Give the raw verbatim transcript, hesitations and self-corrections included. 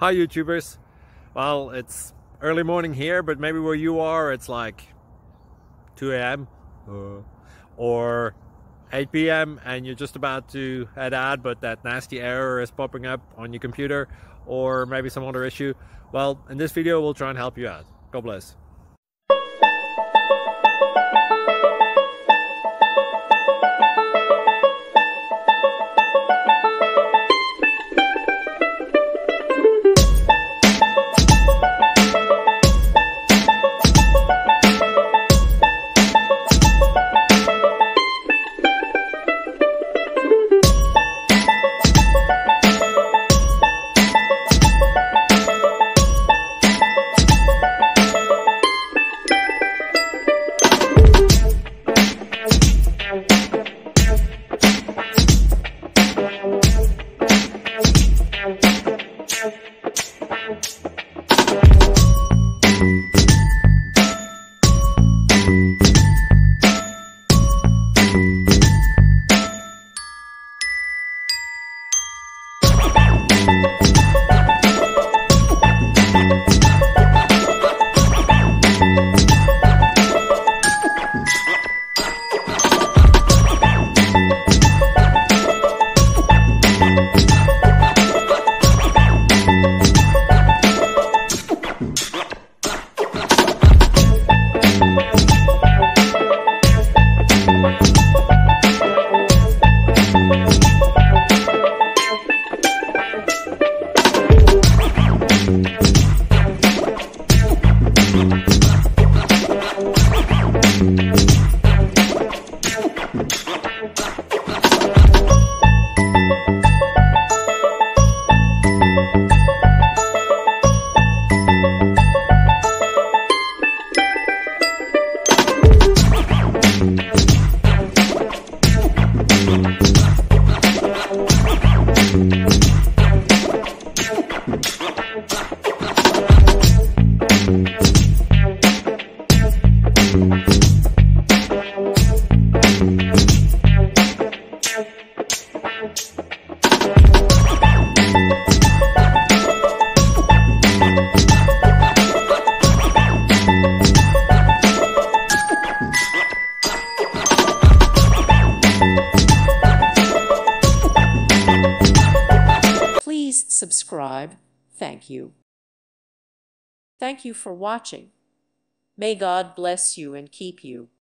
Hi YouTubers. Well, it's early morning here, but maybe where you are it's like two A M uh, or eight P M and you're just about to head out, but that nasty error is popping up on your computer, or maybe some other issue. Well, in this video we'll try and help you out. God bless. Please subscribe. Thank you. Thank you for watching. May God bless you and keep you.